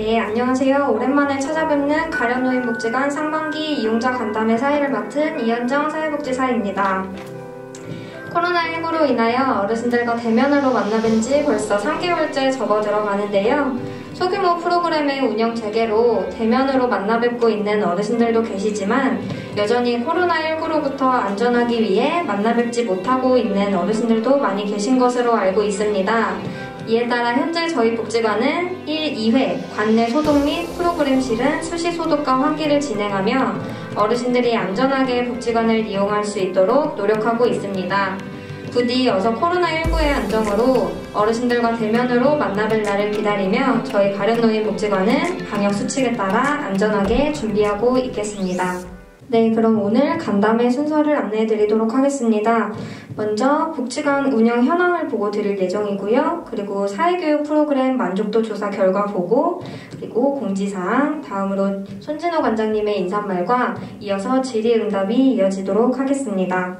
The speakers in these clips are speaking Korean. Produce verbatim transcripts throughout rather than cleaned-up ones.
네, 안녕하세요. 오랜만에 찾아뵙는 가련노인복지관 상반기 이용자 간담회 사회를 맡은 이현정 사회복지사입니다. 코로나십구로 인하여 어르신들과 대면으로 만나뵌 지 벌써 삼 개월째 접어들어가는데요. 소규모 프로그램의 운영 재개로 대면으로 만나뵙고 있는 어르신들도 계시지만 여전히 코로나십구로부터 안전하기 위해 만나뵙지 못하고 있는 어르신들도 많이 계신 것으로 알고 있습니다. 이에 따라 현재 저희 복지관은 일, 이 회 관내 소독 및 프로그램 실은 수시 소독과 환기를 진행하며 어르신들이 안전하게 복지관을 이용할 수 있도록 노력하고 있습니다. 부디 어서 코로나십구의 안정으로 어르신들과 대면으로 만나뵐 날을 기다리며 저희 가련노인복지관은 방역수칙에 따라 안전하게 준비하고 있겠습니다. 네, 그럼 오늘 간담회 순서를 안내해 드리도록 하겠습니다. 먼저 복지관 운영 현황을 보고 드릴 예정이고요. 그리고 사회교육 프로그램 만족도 조사 결과 보고, 그리고 공지사항, 다음으로 손진호 관장님의 인사말과 이어서 질의응답이 이어지도록 하겠습니다.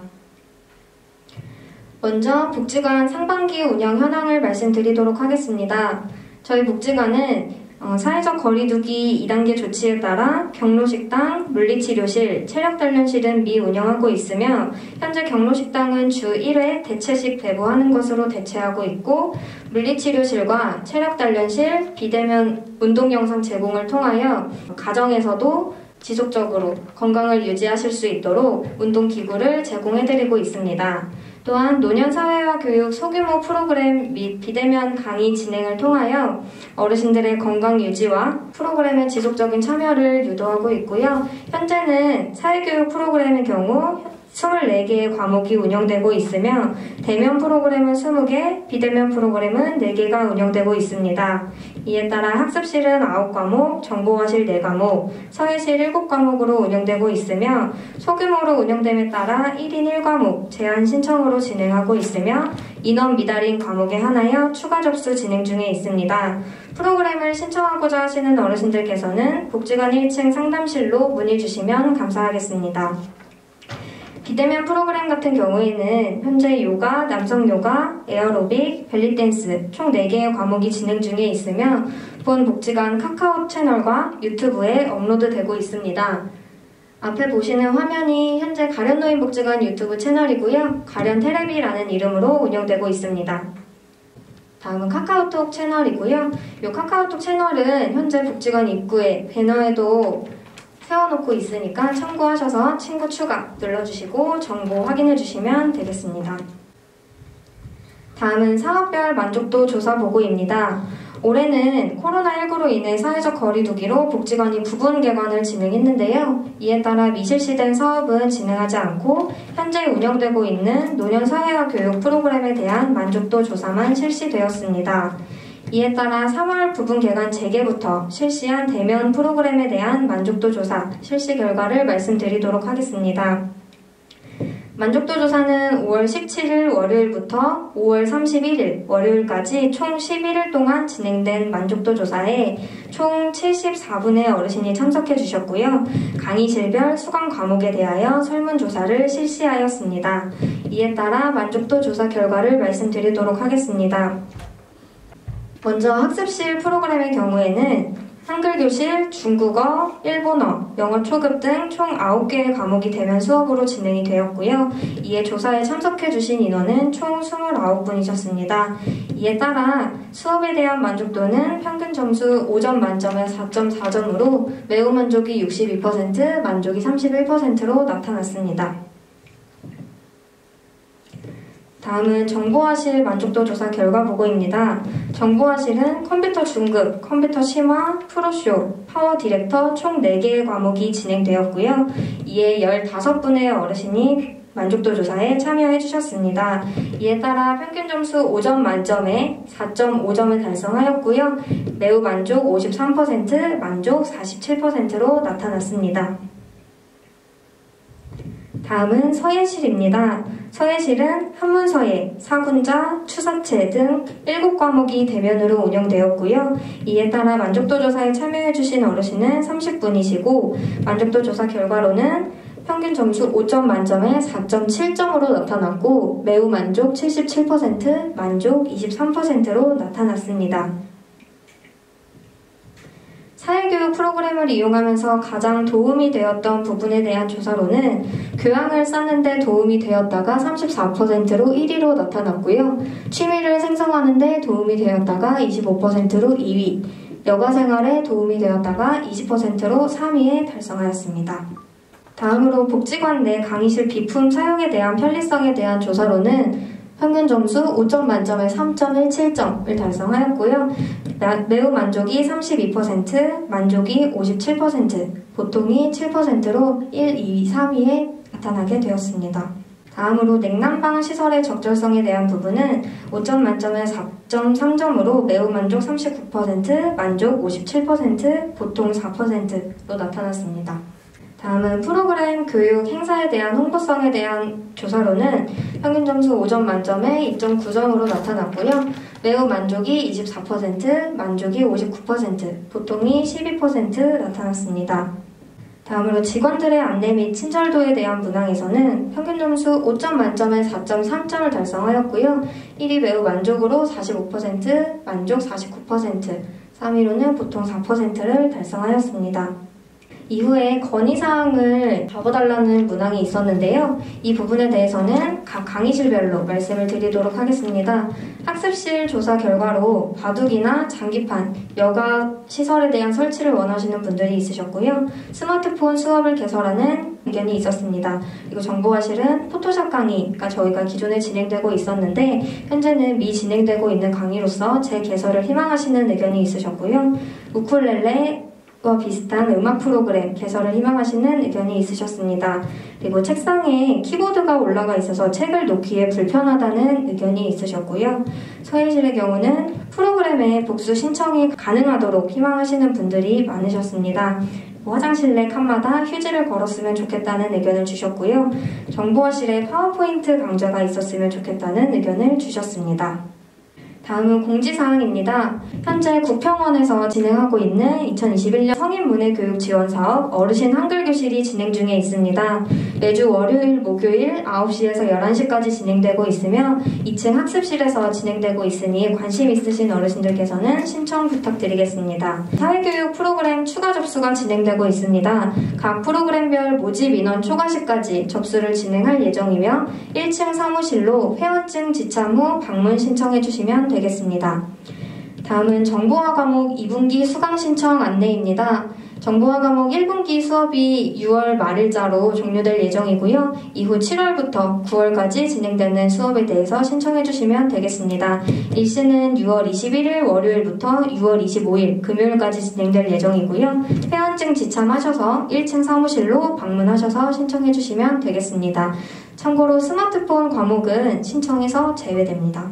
먼저 복지관 상반기 운영 현황을 말씀드리도록 하겠습니다. 저희 복지관은 어, 사회적 거리두기 이 단계 조치에 따라 경로식당, 물리치료실, 체력단련실은 미운영하고 있으며 현재 경로식당은 주 일 회 대체식 배부하는 것으로 대체하고 있고 물리치료실과 체력단련실, 비대면 운동 영상 제공을 통하여 가정에서도 지속적으로 건강을 유지하실 수 있도록 운동기구를 제공해드리고 있습니다. 또한 노년사회화 교육 소규모 프로그램 및 비대면 강의 진행을 통하여 어르신들의 건강 유지와 프로그램의 지속적인 참여를 유도하고 있고요. 현재는 사회교육 프로그램의 경우 이십사 개의 과목이 운영되고 있으며 대면 프로그램은 이십 개, 비대면 프로그램은 네 개가 운영되고 있습니다. 이에 따라 학습실은 아홉 과목, 정보화실 네 과목, 서예실 일곱 과목으로 운영되고 있으며 소규모로 운영됨에 따라 일 인 일 과목 제한 신청으로 진행하고 있으며 인원 미달인 과목에 한하여 추가 접수 진행 중에 있습니다. 프로그램을 신청하고자 하시는 어르신들께서는 복지관 일 층 상담실로 문의 주시면 감사하겠습니다. 비대면 프로그램 같은 경우에는 현재 요가, 남성 요가, 에어로빅, 벨리댄스 총 네 개의 과목이 진행 중에 있으며 본 복지관 카카오 채널과 유튜브에 업로드되고 있습니다. 앞에 보시는 화면이 현재 가련노인복지관 유튜브 채널이고요. 가련테레비라는 이름으로 운영되고 있습니다. 다음은 카카오톡 채널이고요. 이 카카오톡 채널은 현재 복지관 입구에 배너에도 세워놓고 있으니까 참고하셔서 친구 추가 눌러주시고 정보 확인해주시면 되겠습니다. 다음은 사업별 만족도 조사 보고입니다. 올해는 코로나십구로 인해 사회적 거리두기로 복지관이 부분 개관을 진행했는데요. 이에 따라 미실시된 사업은 진행하지 않고 현재 운영되고 있는 노년사회화 교육 프로그램에 대한 만족도 조사만 실시되었습니다. 이에 따라 삼월 부분 개관 재개부터 실시한 대면 프로그램에 대한 만족도 조사 실시 결과를 말씀드리도록 하겠습니다. 만족도 조사는 오월 십칠일 월요일부터 오월 삼십일일 월요일까지 총 십일 일 동안 진행된 만족도 조사에 총 칠십사 분의 어르신이 참석해 주셨고요. 강의실별 수강 과목에 대하여 설문조사를 실시하였습니다. 이에 따라 만족도 조사 결과를 말씀드리도록 하겠습니다. 먼저 학습실 프로그램의 경우에는 한글교실, 중국어, 일본어, 영어 초급 등 총 아홉 개의 과목이 대면 수업으로 진행이 되었고요. 이에 조사에 참석해주신 인원은 총 이십구 분이셨습니다. 이에 따라 수업에 대한 만족도는 평균 점수 오 점 만점에 사 점 사 점으로 매우 만족이 육십이 퍼센트, 만족이 삼십일 퍼센트로 나타났습니다. 다음은 정보화실 만족도 조사 결과 보고입니다. 정보화실은 컴퓨터 중급, 컴퓨터 심화, 프로쇼, 파워 디렉터 총 네 개의 과목이 진행되었고요. 이에 십오 분의 어르신이 만족도 조사에 참여해 주셨습니다. 이에 따라 평균 점수 오 점 만점에 사 점 오 점을 달성하였고요. 매우 만족 오십삼 퍼센트, 만족 사십칠 퍼센트로 나타났습니다. 다음은 서예실입니다. 서예실은 한문서예, 사군자, 추사체 등 일곱 과목이 대면으로 운영되었고요. 이에 따라 만족도 조사에 참여해주신 어르신은 삼십 분이시고 만족도 조사 결과로는 평균 점수 오 점 만점에 사 점 칠 점으로 나타났고 매우 만족 칠십칠 퍼센트, 만족 이십삼 퍼센트로 나타났습니다. 사회교육 프로그램을 이용하면서 가장 도움이 되었던 부분에 대한 조사로는 교양을 쌓는 데 도움이 되었다가 삼십사 퍼센트로 일 위로 나타났고요. 취미를 생성하는 데 도움이 되었다가 이십오 퍼센트로 이 위, 여가생활에 도움이 되었다가 이십 퍼센트로 삼 위에 달성하였습니다. 다음으로 복지관 내 강의실 비품 사용에 대한 편리성에 대한 조사로는 평균 점수 오 점 만점에 삼 점 일칠 점을 달성하였고요. 매우 만족이 삼십이 퍼센트, 만족이 오십칠 퍼센트, 보통이 칠 퍼센트로 일, 이 위, 삼 위에 나타나게 되었습니다. 다음으로 냉난방 시설의 적절성에 대한 부분은 오 점 만점에 사 점 삼 점으로 매우 만족 삼십구 퍼센트, 만족 오십칠 퍼센트, 보통 사 퍼센트로 나타났습니다. 다음은 프로그램, 교육, 행사에 대한 홍보성에 대한 조사로는 평균 점수 오 점 만점에 이 점 구 점으로 나타났고요. 매우 만족이 이십사 퍼센트, 만족이 오십구 퍼센트, 보통이 십이 퍼센트 나타났습니다. 다음으로 직원들의 안내 및 친절도에 대한 문항에서는 평균 점수 오 점 만점에 사 점 삼 점을 달성하였고요. 일 위 매우 만족으로 사십오 퍼센트, 만족 사십구 퍼센트, 삼 위로는 보통 사 퍼센트를 달성하였습니다. 이후에 건의사항을 적어달라는 문항이 있었는데요. 이 부분에 대해서는 각 강의실별로 말씀을 드리도록 하겠습니다. 학습실 조사 결과로 바둑이나 장기판, 여가 시설에 대한 설치를 원하시는 분들이 있으셨고요. 스마트폰 수업을 개설하는 의견이 있었습니다. 그리고 정보화실은 포토샵 강의가 저희가 기존에 진행되고 있었는데 현재는 미진행되고 있는 강의로서 재개설을 희망하시는 의견이 있으셨고요. 우쿨렐레 와 비슷한 음악 프로그램 개설을 희망하시는 의견이 있으셨습니다. 그리고 책상에 키보드가 올라가 있어서 책을 놓기에 불편하다는 의견이 있으셨고요. 서예실의 경우는 프로그램에 복수 신청이 가능하도록 희망하시는 분들이 많으셨습니다. 화장실 내 칸마다 휴지를 걸었으면 좋겠다는 의견을 주셨고요. 정보화실에 파워포인트 강좌가 있었으면 좋겠다는 의견을 주셨습니다. 다음은 공지사항입니다. 현재 구평원에서 진행하고 있는 이천이십일 년 성인문해교육 지원사업 어르신 한글교실이 진행 중에 있습니다. 매주 월요일, 목요일 아홉 시에서 열한 시까지 진행되고 있으며 이 층 학습실에서 진행되고 있으니 관심 있으신 어르신들께서는 신청 부탁드리겠습니다. 사회교육 프로그램 추가 접수가 진행되고 있습니다. 각 프로그램별 모집 인원 초과시까지 접수를 진행할 예정이며 일 층 사무실로 회원증 지참 후 방문 신청해 주시면 됩니다. 되겠습니다. 다음은 정보화 과목 이 분기 수강 신청 안내입니다. 정보화 과목 일 분기 수업이 유월 말일자로 종료될 예정이고요. 이후 칠월부터 구월까지 진행되는 수업에 대해서 신청해 주시면 되겠습니다. 일시는 유월 이십일일 월요일부터 유월 이십오일 금요일까지 진행될 예정이고요. 회원증 지참하셔서 일 층 사무실로 방문하셔서 신청해 주시면 되겠습니다. 참고로 스마트폰 과목은 신청에서 제외됩니다.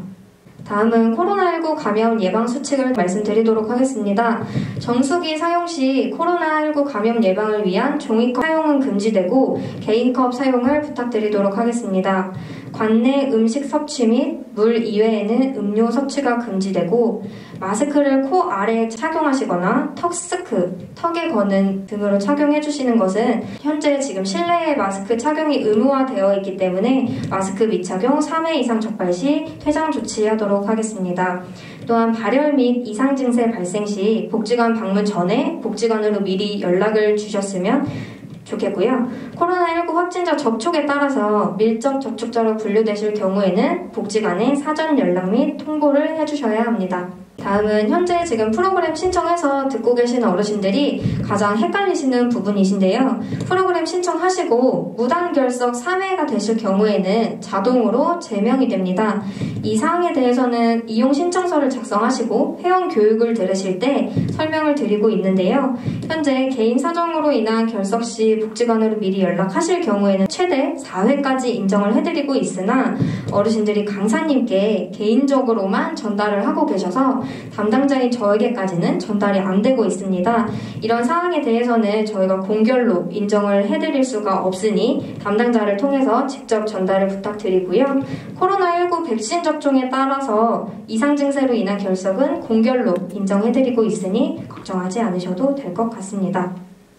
다음은 코로나십구 감염 예방 수칙을 말씀드리도록 하겠습니다. 정수기 사용 시 코로나십구 감염 예방을 위한 종이컵 사용은 금지되고 개인컵 사용을 부탁드리도록 하겠습니다. 관내 음식 섭취 및 물 이외에는 음료 섭취가 금지되고 마스크를 코 아래에 착용하시거나 턱스크, 턱에 거는 등으로 착용해 주시는 것은 현재 지금 실내에 마스크 착용이 의무화되어 있기 때문에 마스크 미착용 삼 회 이상 적발 시 퇴장 조치하도록 하겠습니다. 또한 발열 및 이상 증세 발생 시 복지관 방문 전에 복지관으로 미리 연락을 주셨으면 좋겠고요. 코로나십구 확진자 접촉에 따라서 밀접 접촉자로 분류되실 경우에는 복지관에 사전 연락 및 통보를 해주셔야 합니다. 다음은 현재 지금 프로그램 신청해서 듣고 계시는 어르신들이 가장 헷갈리시는 부분이신데요. 프로그램 신청하시고 무단 결석 삼 회가 되실 경우에는 자동으로 제명이 됩니다. 이 사항에 대해서는 이용 신청서를 작성하시고 회원 교육을 들으실 때 설명을 드리고 있는데요. 현재 개인 사정으로 인한 결석 시 복지관으로 미리 연락하실 경우에는 최대 사 회까지 인정을 해드리고 있으나 어르신들이 강사님께 개인적으로만 전달을 하고 계셔서 담당자인 저에게까지는 전달이 안 되고 있습니다. 이런 사항에 대해서는 저희가 공결로 인정을 해드릴 수가 없으니 담당자를 통해서 직접 전달을 부탁드리고요. 코로나십구 백신 접종에 따라서 이상 증세로 인한 결석은 공결로 인정해드리고 있으니 걱정하지 않으셔도 될 것 같습니다.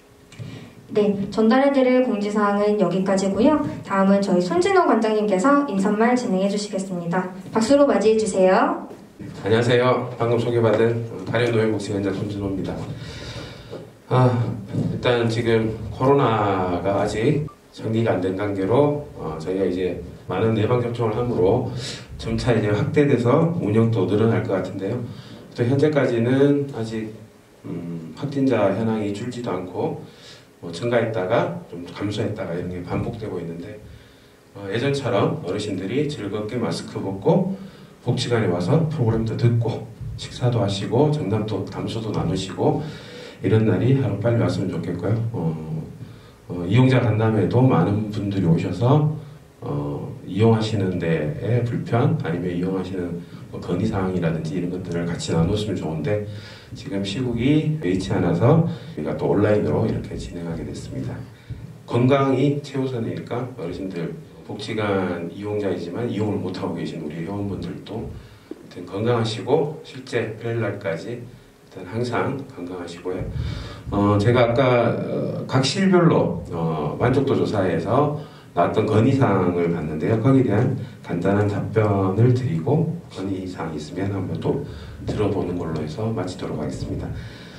네, 전달해드릴 공지사항은 여기까지고요. 다음은 저희 손진호 관장님께서 인사말 진행해 주시겠습니다. 박수로 맞이해 주세요. 안녕하세요. 방금 소개받은 다른 노인복지관장 손진호입니다. 아, 일단 지금 코로나가 아직 정리가 안 된 관계로 어, 저희가 이제 많은 예방접종을 함으로 점차 이제 확대돼서 운영도 늘어날 것 같은데요. 또 현재까지는 아직 음, 확진자 현황이 줄지도 않고 뭐 증가했다가 좀 감소했다가 이런 게 반복되고 있는데 어, 예전처럼 어르신들이 즐겁게 마스크 벗고 복지관에 와서 프로그램도 듣고 식사도 하시고 정담도 담소도 나누시고 이런 날이 하루빨리 왔으면 좋겠고요. 어, 어, 이용자 간담회도 많은 분들이 오셔서 어, 이용하시는 데에 불편 아니면 이용하시는 뭐 건의사항이라든지 이런 것들을 같이 나눴으면 좋은데 지금 시국이 여의치 않아서 우리가 또 온라인으로 이렇게 진행하게 됐습니다. 건강이 최우선이니까 어르신들 복지관 이용자이지만 이용을 못하고 계신 우리 회원분들도 건강하시고 실제 뵐 날까지 항상 건강하시고요. 어, 제가 아까 어, 각 실별로 어, 만족도 조사에서 나왔던 건의사항을 봤는데요. 거기에 대한 간단한 답변을 드리고 건의사항이 있으면 한번 또 들어보는 걸로 해서 마치도록 하겠습니다.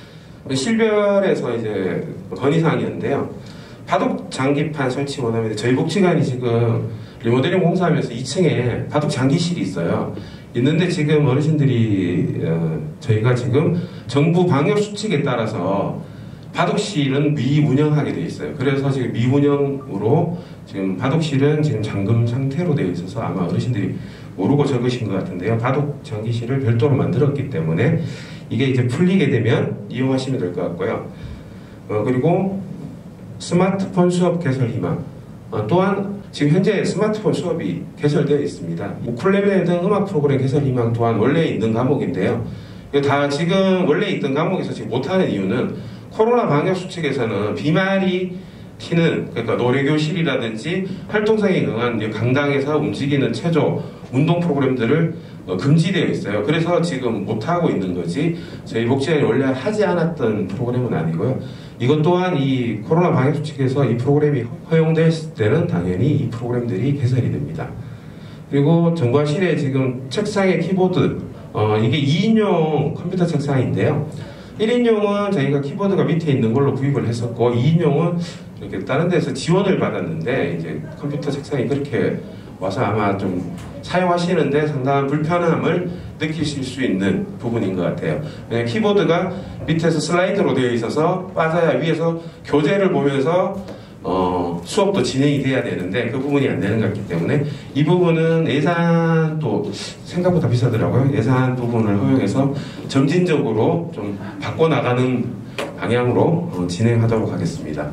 실별에서 이제 건의사항이었는데요. 바둑 장기판 설치 원합니다. 저희 복지관이 지금 리모델링 공사하면서 이 층에 바둑 장기실이 있어요. 있는데 지금 어르신들이 어, 저희가 지금 정부 방역 수칙에 따라서 바둑실은 미운영하게 되어 있어요. 그래서 지금 미운영으로 지금 바둑실은 지금 잠금 상태로 되어 있어서 아마 어르신들이 모르고 적으신 것 같은데요. 바둑 장기실을 별도로 만들었기 때문에 이게 이제 풀리게 되면 이용하시면 될 것 같고요. 어, 그리고 스마트폰 수업 개설 희망. 어, 또한 지금 현재 스마트폰 수업이 개설되어 있습니다. 우쿨렐레 등 음악 프로그램 개설 희망 또한 원래 있는 과목인데요. 이거 다 지금 원래 있던 과목에서 지금 못하는 이유는 코로나 방역 수칙에서는 비말이 튀는 그러니까 노래교실이라든지 활동성에 강한 강당에서 움직이는 체조 운동 프로그램들을 어, 금지되어 있어요. 그래서 지금 못하고 있는 거지 저희 복지관이 원래 하지 않았던 프로그램은 아니고요. 이것 또한 이 코로나 방역 수칙에서 이 프로그램이 허용됐을 때는 당연히 이 프로그램들이 개설이 됩니다. 그리고 정보화실에 지금 책상에 키보드 어, 이게 이 인용 컴퓨터 책상인데요. 일 인용은 저희가 키보드가 밑에 있는 걸로 구입을 했었고 이 인용은 이렇게 다른 데서 지원을 받았는데 이제 컴퓨터 책상이 그렇게 와서 아마 좀 사용하시는데 상당한 불편함을 느끼실 수 있는 부분인 것 같아요. 왜냐하면 키보드가 밑에서 슬라이드로 되어 있어서 빠져야 위에서 교재를 보면서 어, 수업도 진행이 돼야 되는데 그 부분이 안 되는 것 같기 때문에 이 부분은 예산도 생각보다 비싸더라고요. 예산 부분을 허용해서 점진적으로 좀 바꿔나가는 방향으로 어, 진행하도록 하겠습니다.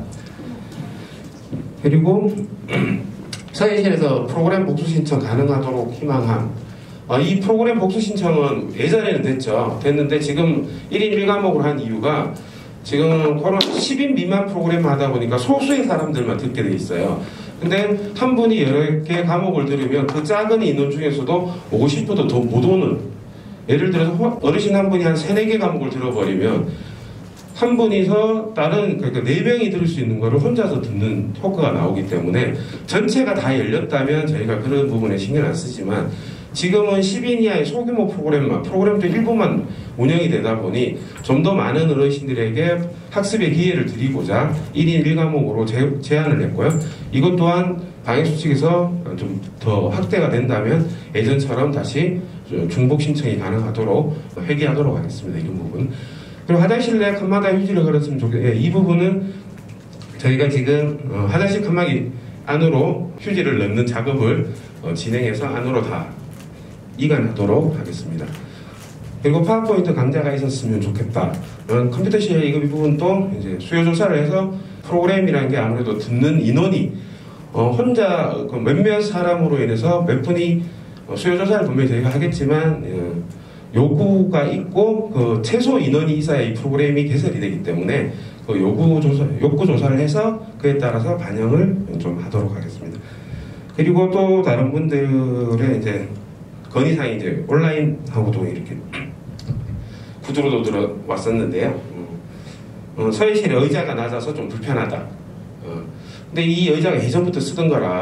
그리고 서해실에서 프로그램 복수 신청 가능하도록 희망함. 어, 이 프로그램 복수 신청은 예전에는 됐죠. 됐는데 지금 일 인 일 과목을 한 이유가 지금 코로나 십 인 미만 프로그램 하다 보니까 소수의 사람들만 듣게 돼 있어요. 근데 한 분이 여러 개 과목을 들으면 그 작은 인원 중에서도 오고 싶어도 더 못 오는, 예를 들어서 어르신 한 분이 한 세네 개 과목을 들어버리면 한 분이서 다른 그러니까 네 명이 들을 수 있는 거를 혼자서 듣는 효과가 나오기 때문에 전체가 다 열렸다면 저희가 그런 부분에 신경 안 쓰지만 지금은 십 인 이하의 소규모 프로그램만, 프로그램도 일부만 운영이 되다 보니 좀 더 많은 어르신들에게 학습의 기회를 드리고자 일 인 일 과목으로 제, 제한을 했고요. 이것 또한 방역수칙에서 좀 더 확대가 된다면 예전처럼 다시 중복 신청이 가능하도록 회귀하도록 하겠습니다. 이런 부분. 그리고 화장실 내 칸마다 휴지를 걸었으면 좋겠어요. 이 부분은 저희가 지금 어, 화장실 칸막이 안으로 휴지를 넣는 작업을 어, 진행해서 안으로 다 이관하도록 하겠습니다. 그리고 파워포인트 강좌가 있었으면 좋겠다. 어, 컴퓨터 시에 이 부분도 이제 수요 조사를 해서 프로그램이라는 게 아무래도 듣는 인원이 어, 혼자 그 몇몇 사람으로 인해서 몇 분이 어, 수요 조사를 분명히 저희가 하겠지만 어, 요구가 있고 그 최소 인원이 있어야 이 프로그램이 개설이 되기 때문에 그 요구 조사, 욕구 조사를 해서 그에 따라서 반영을 좀 하도록 하겠습니다. 그리고 또 다른 분들의 이제 건의사항이 이제 온라인하고도 이렇게 구두로도 들어왔었는데요. 어, 서해실에 의자가 낮아서 좀 불편하다. 어, 근데 이 의자가 예전부터 쓰던 거라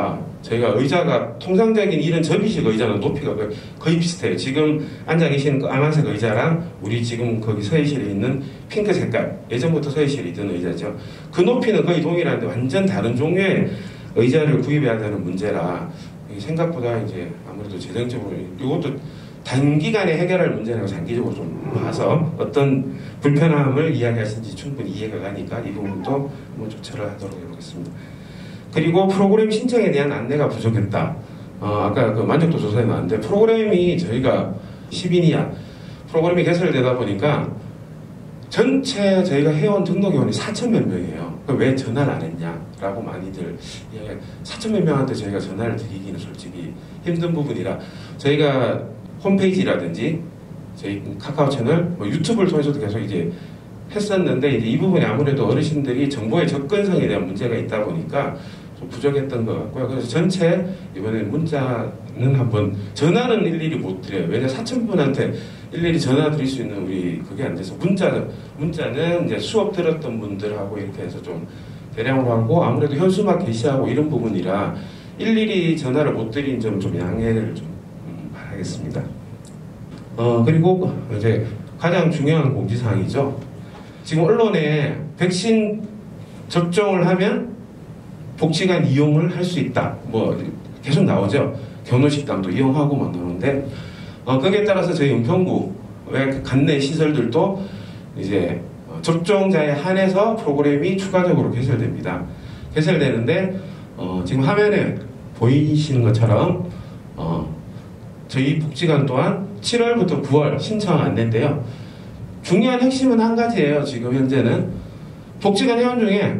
저희가 의자가 통상적인 이런 접이식 의자는 높이가 거의, 거의 비슷해요. 지금 앉아 계시는 까만색 의자랑 우리 지금 거기 서해실에 있는 핑크 색깔, 예전부터 서해실에 있던 의자죠. 그 높이는 거의 동일한데 완전 다른 종류의 의자를 구입해야 되는 문제라 생각보다 이제 아무래도 재정적으로 이것도 단기간에 해결할 문제라고 장기적으로 좀 봐서 어떤 불편함을 이야기하신지 충분히 이해가 가니까 이 부분도 한번 조처를 하도록 해보겠습니다. 그리고 프로그램 신청에 대한 안내가 부족했다. 어, 아까 그 만족도 조사에 나왔는데 프로그램이 저희가 십 인 이하 프로그램이 개설되다 보니까 전체 저희가 회원 등록 회원이 사천 몇 명이에요. 왜 전화를 안 했냐라고 많이들 이야기해요. 사천 몇 명한테 저희가 전화를 드리기는 솔직히 힘든 부분이라 저희가 홈페이지라든지 저희 카카오 채널, 뭐 유튜브를 통해서도 계속 이제 했었는데 이제 이 부분이 아무래도 어르신들이 정보의 접근성에 대한 문제가 있다 보니까 좀 부족했던 것 같고요. 그래서 전체 이번에 문자는 한번 전화는 일일이 못 드려요. 왜냐 사천 분한테 일일이 전화 드릴 수 있는 우리 그게 안 돼서 문자 문자는 이제 수업 들었던 분들하고 이렇게 해서 좀 대량으로 하고 아무래도 현수막 게시하고 이런 부분이라 일일이 전화를 못 드린 점 좀 양해를 좀 하겠습니다. 어, 그리고 이제 가장 중요한 공지사항이죠. 지금 언론에 백신 접종을 하면 복지관 이용을 할 수 있다. 뭐 계속 나오죠. 경로식당도 이용하고 막 나오는데 어, 거기에 따라서 저희 은평구의 관내 시설들도 이제 접종자에 한해서 프로그램이 추가적으로 개설됩니다. 개설되는데 어, 지금 화면에 보이시는 것처럼 어, 저희 복지관 또한 칠월부터 구월 신청 안내인데요. 중요한 핵심은 한 가지예요. 지금 현재는 복지관 회원 중에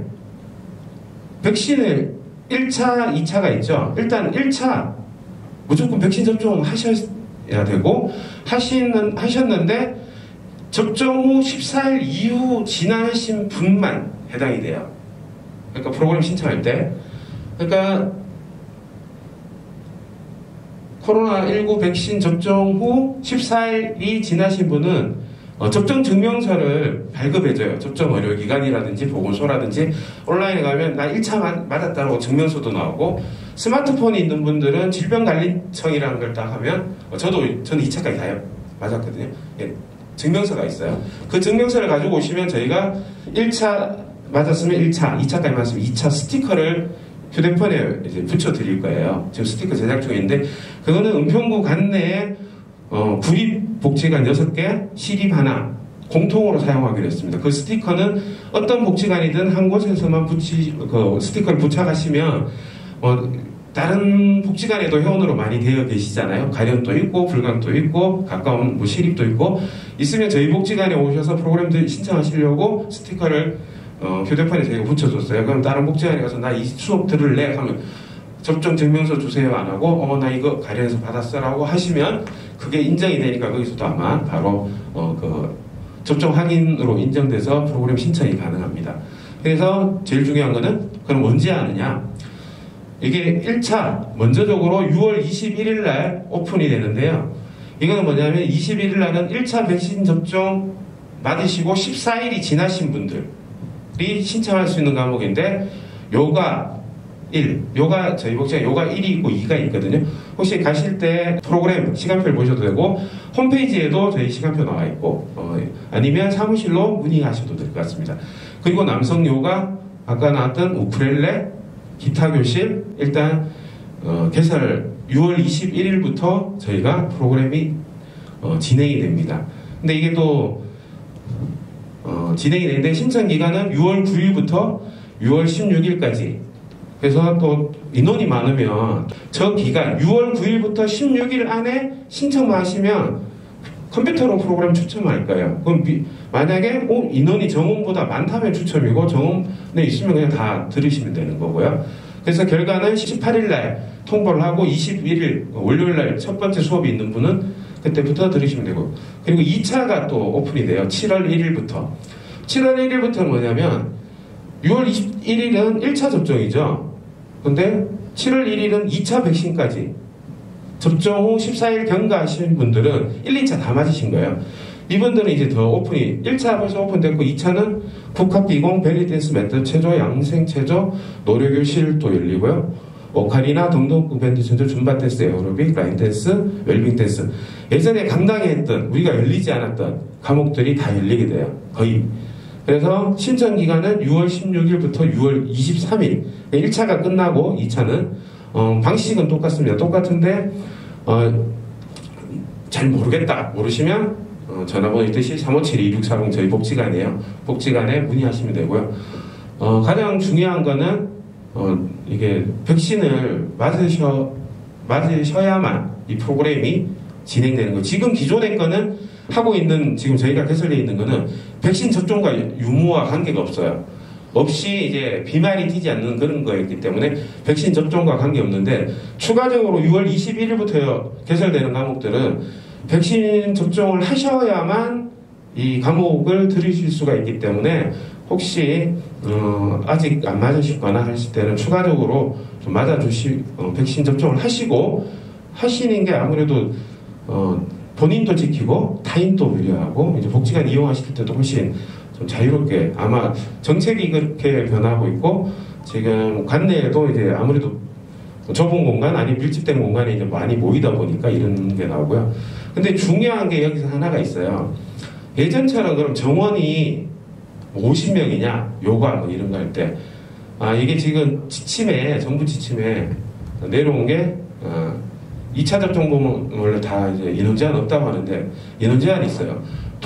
백신을 일 차, 이 차가 있죠. 일단 일 차 무조건 백신 접종 하셔야 되고 하시는, 하셨는데 접종 후 십사 일 이후 지나신 분만 해당이 돼요. 그러니까 프로그램 신청할 때 그러니까 코로나십구 백신 접종 후 십사 일이 지나신 분은 어, 접종 증명서를 발급해줘요. 접종 의료기관이라든지 보건소라든지 온라인에 가면 나 일 차 맞았다고 증명서도 나오고 스마트폰이 있는 분들은 질병관리청이라는 걸 딱 하면 어, 저도 저는 이 차까지 다 맞았거든요. 예, 증명서가 있어요. 그 증명서를 가지고 오시면 저희가 일 차 맞았으면 일 차, 이 차까지 맞았으면 이 차 스티커를 휴대폰에 이제 붙여드릴 거예요. 지금 스티커 제작 중인데 그거는 은평구 관내에 어, 구립복지관 여섯 개, 시립 하나 공통으로 사용하기로 했습니다. 그 스티커는 어떤 복지관이든 한 곳에서만 붙이, 그 스티커를 부착하시면 어, 다른 복지관에도 회원으로 많이 되어 계시잖아요. 가련도 있고 불강도 있고 가까운 뭐 시립도 있고 있으면 저희 복지관에 오셔서 프로그램들 신청하시려고 스티커를 어, 휴대폰에 저희가 붙여줬어요. 그럼 다른 복지관에 가서 나 이 수업 들을래? 하면 접종 증명서 주세요 안 하고 어, 나 이거 가련에서 받았어 라고 하시면 그게 인정이 되니까 거기서도 아마 바로 어, 그 접종 확인으로 인정돼서 프로그램 신청이 가능합니다. 그래서 제일 중요한 거는 그럼 언제 하느냐? 이게 일 차 먼저적으로 유월 이십일일 날 오픈이 되는데요. 이거는 뭐냐면 이십일일 날은 일 차 백신 접종 맞으시고 십사 일이 지나신 분들이 신청할 수 있는 과목인데 요가 일, 요가 저희 복지관 요가 일이 있고 이가 있거든요. 혹시 가실 때 프로그램 시간표를 보셔도 되고 홈페이지에도 저희 시간표 나와 있고 어, 아니면 사무실로 문의하셔도 될 것 같습니다. 그리고 남성 요가 아까 나왔던 우쿨렐레 기타 교실 일단 어, 개설 유월 이십일일부터 저희가 프로그램이 어, 진행이 됩니다. 근데 이게 또 어, 진행이 되는데 신청 기간은 유월 구일부터 유월 십육일까지. 그래서 또 인원이 많으면 저 기간 유월 구일부터 십육일 안에 신청만 하시면 컴퓨터로 프로그램 추첨할 거예요. 그럼 비, 만약에 어, 인원이 정원보다 많다면 추첨이고 정원에 있으면 그냥 다 들으시면 되는 거고요. 그래서 결과는 십팔일 날 통보를 하고 이십일일 월요일 날 첫 번째 수업이 있는 분은 그때부터 들으시면 되고 그리고 이 차가 또 오픈이 돼요. 칠월 일일부터. 칠월 일일부터는 뭐냐면 유월 이십일일은 일 차 접종이죠. 근데 칠월 일일은 이 차 백신까지 접종 후 십사 일 경과하신 분들은 일, 이 차 다 맞으신 거예요. 이분들은 이제 더 오픈이 일 차 벌써 오픈됐고 이 차는 국학기공, 벨리댄스, 매트 체조, 양생체조, 노래교실도 열리고요. 오카리나, 동동구 밴드, 전조, 줌바 댄스, 에어로빅, 라인 댄스, 웰빙 댄스. 예전에 강당에 했던, 우리가 열리지 않았던 과목들이 다 열리게 돼요. 거의. 그래서 신청 기간은 유월 십육일부터 유월 이십삼일. 일 차가 끝나고 이 차는 어, 방식은 똑같습니다. 똑같은데 어, 잘 모르겠다. 모르시면 어, 전화번호 있듯이 삼오칠 이육사공 저희 복지관이에요. 복지관에 문의하시면 되고요. 어, 가장 중요한 거는 어, 이게 백신을 맞으셔, 맞으셔야만 이 프로그램이 진행되는 거예요. 지금 기존의 거는 하고 있는, 지금 저희가 개설되어 있는 거는 백신 접종과 유무와 관계가 없어요. 없이 이제 비말이 튀지 않는 그런 거였기 때문에 백신 접종과 관계없는데, 추가적으로 유월 이십일일부터 개설되는 과목들은 백신 접종을 하셔야만 이 과목을 들으실 수가 있기 때문에 혹시 어, 아직 안 맞으시거나 하실 때는 추가적으로 좀 맞아주시 어, 백신 접종을 하시고 하시는 게 아무래도 어, 본인도 지키고 타인도 배려하고 이제 복지관 이용하실 때도 훨씬 좀 자유롭게, 아마 정책이 그렇게 변하고 있고 지금 관내에도 이제 아무래도 좁은 공간 아니 밀집된 공간에 이제 많이 모이다 보니까 이런 게 나오고요. 근데 중요한 게 여기서 하나가 있어요. 예전처럼 그럼 정원이 오십 명이냐, 요가 뭐 이런 거 할 때, 아, 이게 지금 지침에, 정부 지침에 내려온 게, 어, 이 차 접종 보면 원래 다 이제 인원 제한 없다고 하는데, 인원 제한이 있어요.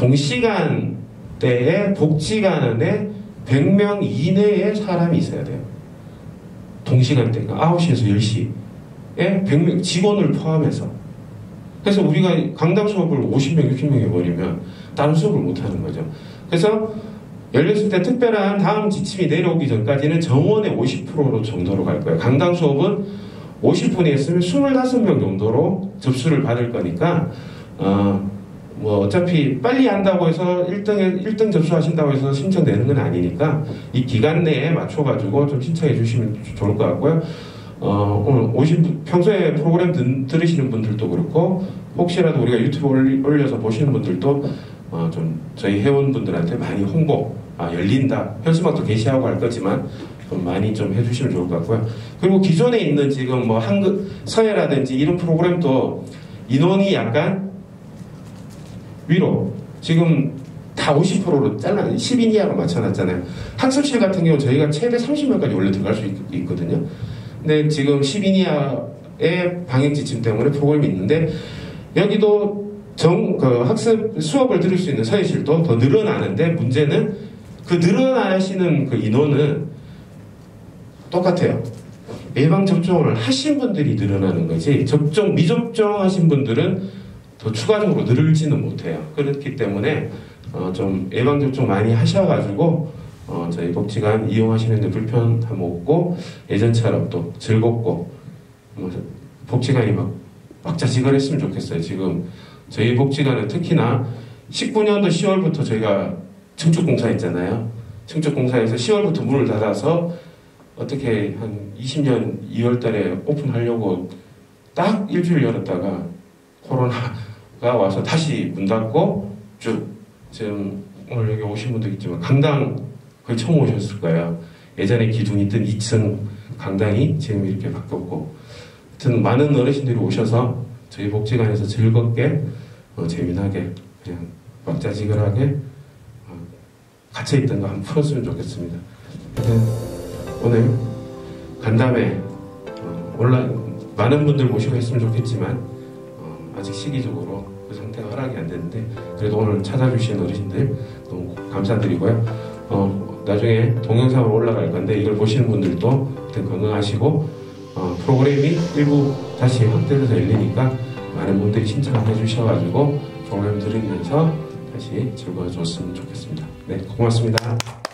동시간대에 복지관에 백 명 이내의 사람이 있어야 돼요. 동시간대, 그러니까 아홉 시에서 열 시에 백 명, 직원을 포함해서. 그래서 우리가 강당 수업을 오십 명, 육십 명 해버리면 다른 수업을 못 하는 거죠. 그래서 열렸을 때 특별한 다음 지침이 내려오기 전까지는 정원의 오십 퍼센트 정도로 갈 거예요. 강당 수업은 오십 분이 했으면 이십오 명 정도로 접수를 받을 거니까, 어, 뭐, 어차피 빨리 한다고 해서 일 등에, 일 등 접수하신다고 해서 신청되는 건 아니니까, 이 기간 내에 맞춰가지고 좀 신청해 주시면 좋을 것 같고요. 어, 오늘 오신 분, 평소에 프로그램 들, 들으시는 분들도 그렇고, 혹시라도 우리가 유튜브 올리, 올려서 보시는 분들도 어, 좀 저희 회원분들한테 많이 홍보, 아, 열린다, 현수막도 게시하고 할 거지만 좀 많이 좀 해주시면 좋을 것 같고요. 그리고 기존에 있는 지금 뭐 한국 서예라든지 이런 프로그램도 인원이 약간 위로, 지금 다 오십 퍼센트로 잘라, 십 인 이하로 맞춰놨잖아요. 학습실 같은 경우 저희가 최대 삼십 명까지 원래 들어갈 수 있, 있거든요. 근데 지금 십 인 이하의 방역 지침 때문에 프로그램이 있는데, 여기도 정, 그 학습 수업을 들을 수 있는 서예실도 더 늘어나는데, 문제는 그 늘어나시는 그 인원은 똑같아요. 예방접종을 하신 분들이 늘어나는 거지, 접종, 미접종하신 분들은 더 추가적으로 늘지는 못해요. 그렇기 때문에, 어, 좀 예방접종 많이 하셔가지고, 어, 저희 복지관 이용하시는데 불편함 없고, 예전처럼 또 즐겁고, 뭐, 복지관이 막 왁자지껄했으면 좋겠어요. 지금 저희 복지관은 특히나 십구 년도 시월부터 저희가 청축공사 했잖아요. 청축공사에서 시월부터 문을 닫아서 어떻게 한 이십 년 이월 달에 오픈하려고 딱 일주일 열었다가 코로나가 와서 다시 문 닫고 쭉, 지금 오늘 여기 오신 분도 있지만 강당 거의 처음 오셨을 거예요. 예전에 기둥이 있던 이 층 강당이 지금 이렇게 바뀌었고, 하여튼 많은 어르신들이 오셔서 저희 복지관에서 즐겁게, 어, 재미나게, 그냥 왁자지껄하게 어, 갇혀있던 거 한번 풀었으면 좋겠습니다. 오늘 간담회 어, 올라 많은 분들 모시고 했으면 좋겠지만 어, 아직 시기적으로 그 상태가 허락이 안 되는데, 그래도 오늘 찾아주신 어르신들 너무 감사드리고요. 어, 나중에 동영상으로 올라갈 건데 이걸 보시는 분들도 건강하시고, 어, 프로그램이 일부 다시 확대돼서 열리니까 많은 분들이 신청해 주셔가지고 프로그램 들으면서 다시 즐거워졌으면 좋겠습니다. 네, 고맙습니다.